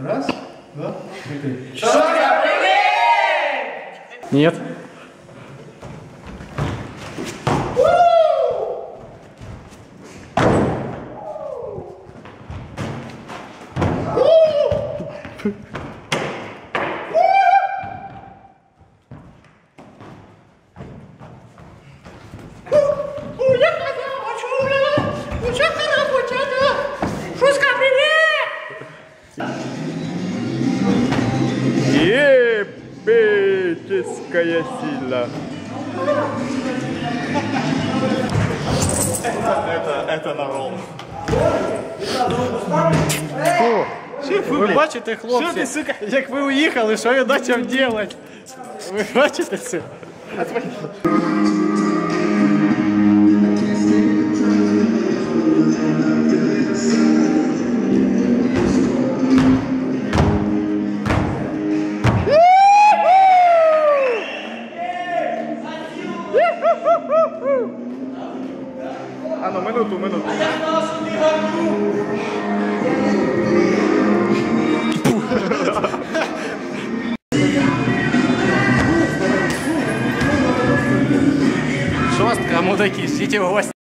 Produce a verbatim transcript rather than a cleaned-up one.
Раз, два, три. Шутка, привет! Нет. Епическая сила. Это, это народ. Ви бачите, хлопці, як ви уїхали, що я почав робити? Ви бачите це? А ну, минуту, минуту. Шостка, мудаки, ждите в гости.